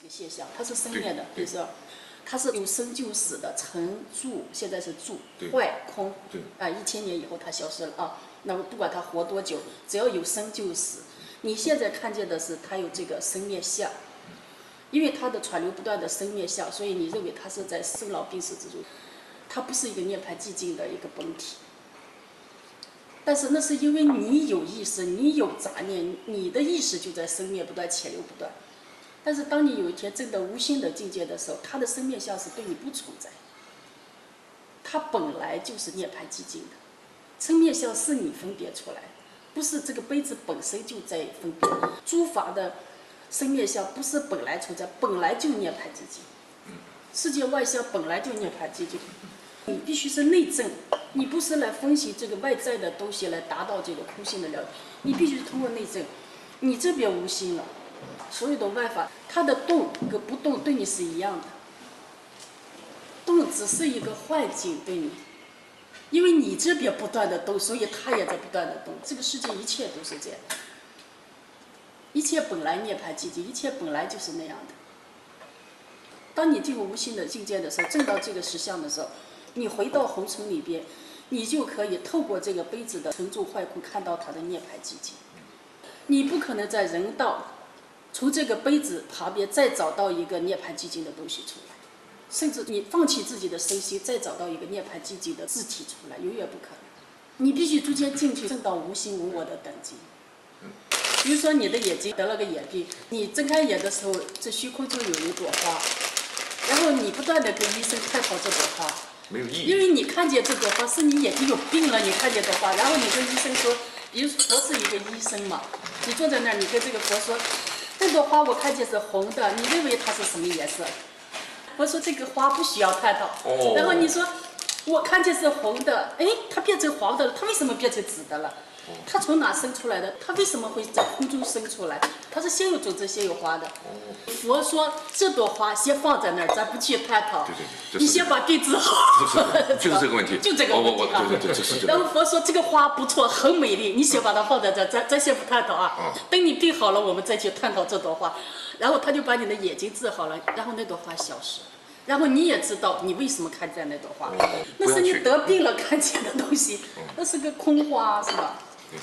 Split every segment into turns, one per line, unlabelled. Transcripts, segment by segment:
这个现象，它是生灭的，比如说，它是有生就死的，成住现在是住，坏空，啊，1000年以后它消失了啊。那么不管它活多久，只要有生就死。你现在看见的是它有这个生灭相，因为它的传流不断的生灭相，所以你认为它是在生老病死之中，它不是一个涅槃寂静的一个本体。但是那是因为你有意识，你有杂念，你的意识就在生灭不断，潜流不断。但是当你有一天证到无心的境界的时候，它的生灭相是对你不存在，它本来就是涅槃寂静的。生灭相是你分别出来，不是这个杯子本身就在分别。诸法的生灭相不是本来存在，本来就涅槃寂静。世界外相本来就涅槃寂静，你必须是内证，你不是来分析这个外在的东西来达到这个空性的了解，你必须通过内证，你这边无心了。所有的外法，它的动跟不动对你是一样的，动只是一个幻境对你，因为你这边不断的动，所以它也在不断的动。这个世界一切都是这样，一切本来涅槃寂静，一切本来就是那样的。当你进入无心的境界的时候，证到这个实相的时候，你回到红尘里边，你就可以透过这个杯子的成住坏空看到它的涅槃寂静。你不可能在人道从这个杯子旁边再找到一个涅槃寂静的东西出来，甚至你放弃自己的身心，再找到一个涅槃寂静的字体出来，永远不可能。你必须逐渐进去，证到无心无我的等级。比如说你的眼睛得了个眼病，你睁开眼的时候，这虚空中有一朵花，然后你不断的跟医生探讨这朵花，
没有意义，
因为你看见这朵花是你眼睛有病了，你看见这花，然后你跟医生说，比如佛是一个医生嘛，你坐在那儿，你跟这个佛说，这朵花我看见是红的，你认为它是什么颜色？佛说这个花不需要探讨。然后你说我看见是红的，哎，它变成黄的了，它为什么变成紫的了？它从哪生出来的？它为什么会在空中生出来？它是先有种子，先有花的。佛说这朵花先放在那儿，咱不去探讨。你先把病治好。
就是这个问题。
就这个问题啊。然后佛说这个花不错，很美丽，你先把它放在这儿，咱先不探讨啊。等你病好了，我们再去探讨这朵花。然后他就把你的眼睛治好了，然后那朵花消失。然后你也知道你为什么看见那朵花，那是你得病了看见的东西，那是个空花，是吧？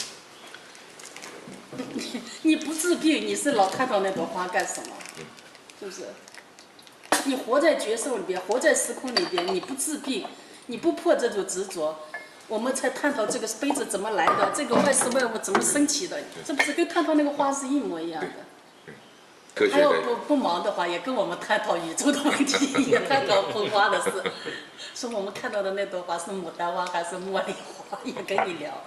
你不治病，你是老看到那朵花干什么？是不是？你活在觉受里边，活在时空里边，你不治病，你不破这种执着，我们才探讨这个杯子怎么来的，这个万事万物怎么升起的，这不是跟探讨那个花是一模一样的。还要不忙的话，也跟我们探讨宇宙的问题，也探讨风花的事。说我们看到的那朵花是牡丹花还是茉莉花，也跟你聊。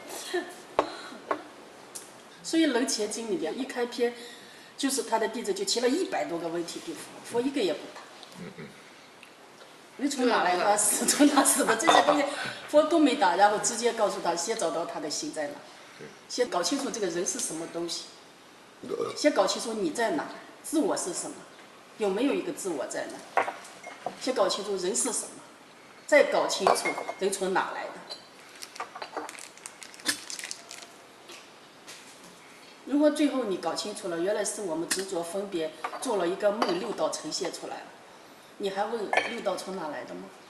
所以《楞伽经》里边一开篇，就是他的弟子就提了100多个问题给佛，佛一个也不答。你从哪来的？死从哪死的？这些东西佛都没答，然后直接告诉他，先找到他的心在哪，先搞清楚这个人是什么东西。先搞清楚你在哪，自我是什么，有没有一个自我在哪？先搞清楚人是什么，再搞清楚人从哪来的。如果最后你搞清楚了，原来是我们执着分别做了一个梦，六道呈现出来了，你还问六道从哪来的吗？